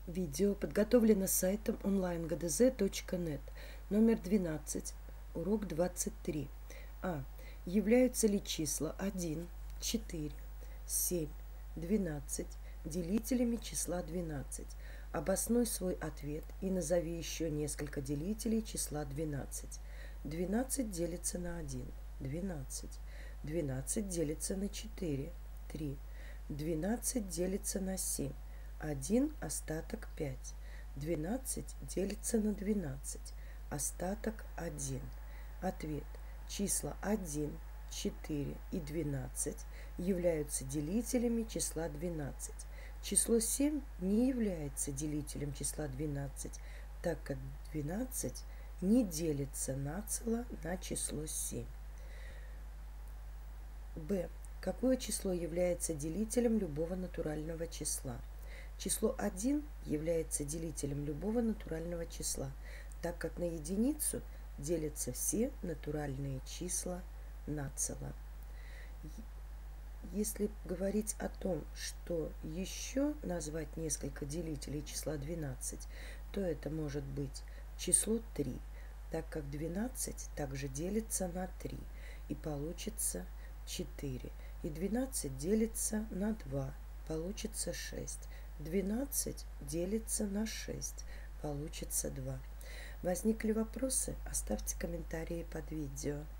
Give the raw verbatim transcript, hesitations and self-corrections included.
Видео подготовлено сайтом онлайн гэ дэ зэ точка нет. Номер двенадцать. Урок двадцать три. А. Являются ли числа один, четыре, семь, двенадцать делителями числа двенадцать? Обоснуй свой ответ и назови еще несколько делителей числа двенадцать. двенадцать делится на один. двенадцать. двенадцать делится на четыре. три. двенадцать делится на семь. один, остаток пять. двенадцать делится на двенадцать. Остаток один. Ответ. Числа один, четыре и двенадцать являются делителями числа двенадцать. Число семь не является делителем числа двенадцать, так как двенадцать не делится нацело на число семь. Б. Какое число является делителем любого натурального числа? Число один является делителем любого натурального числа, так как на единицу делятся все натуральные числа нацело. Если говорить о том, что еще назвать несколько делителей числа двенадцать, то это может быть число три, так как двенадцать также делится на три, и получится четыре. И двенадцать делится на два, получится шесть. двенадцать делится на шесть, получится два. Возникли вопросы? Оставьте комментарии под видео.